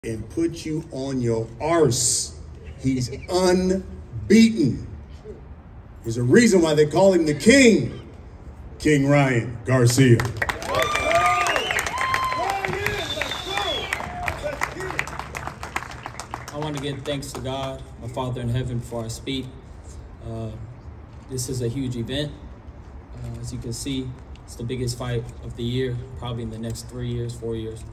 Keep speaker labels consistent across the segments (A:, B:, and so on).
A: and put you on your arse. He's unbeaten. There's a reason why they call him the King. King Ryan Garcia.
B: I want to give thanks to God, my Father in heaven, before I speak. This is a huge event. As you can see, it's the biggest fight of the year, probably in the next 3 years, 4 years.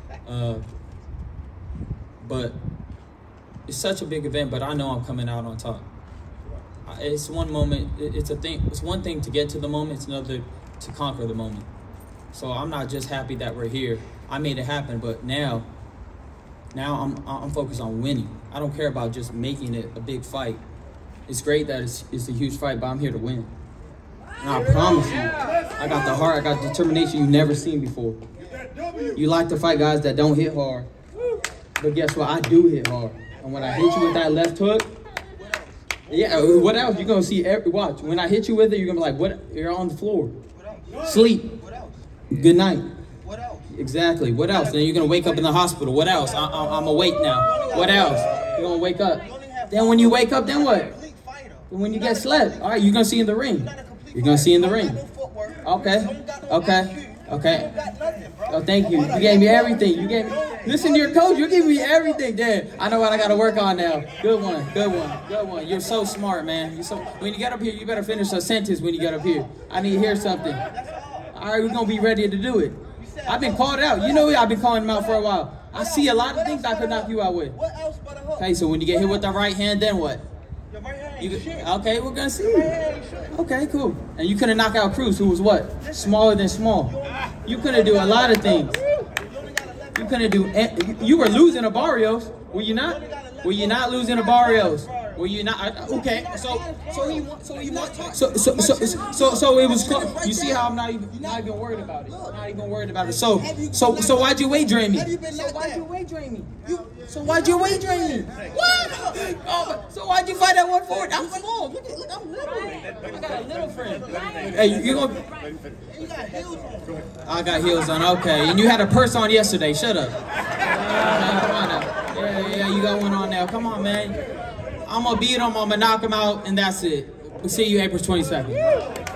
B: But it's such a big event, but I know I'm coming out on top. It's one moment, it's one thing to get to the moment, it's another to conquer the moment. So I'm not just happy that we're here. I made it happen, but now I'm focused on winning. I don't care about just making it a big fight. It's great that it's a huge fight, but I'm here to win. And I promise you, I got the heart, I got determination you've never seen before. You like to fight guys that don't hit hard. But guess what? I do hit hard. And when I hit you with that left hook, yeah, what else? You're going to see, watch. When I hit you with it, you're going to be like, what? You're on the floor. Sleep. Good night. Exactly. What else? Then you're going to wake up in the hospital. What else? I'm awake now. What else? You're going to wake up. Then when you wake up, then what? When you get slept. All right, you're going to see in the ring. You're going to see in the ring. Okay. Okay. Okay. Oh, thank you. You gave me everything. You gave me. Listen to your coach. You gave me everything, Dad. I know what I got to work on now. Good one. Good one. Good one. You're so smart, man. When you get up here, you better finish a sentence when you get up here. I need to hear something. All right, we're going to be ready to do it. I've been called out. You know I've been calling him out for a while. I see a lot of things I could knock you out with. Okay, so when you get hit with the right hand, then what? Okay, we're going to see. Okay, cool. And you couldn't knock out Cruz, who was what? Smaller than small. You couldn't do a lot of things. You couldn't do. You were losing to Barrios, were you not? Were you not losing to Barrios? Were you not? Okay, so it was close. You see how I'm not even worried about it. I'm not even worried about it. So why'd you weight drain me? So why'd you weight drain me? What? Oh, so why'd you fight at 140? I'm small. Look, I'm little. I got a little friend. Hey, you gonna? I got heels on. Okay, and you had a purse on yesterday. Shut up. Come on now. Yeah, you got one on now. Come on, man. I'm gonna beat him. I'm gonna knock him out, and that's it. We'll see you April 22nd.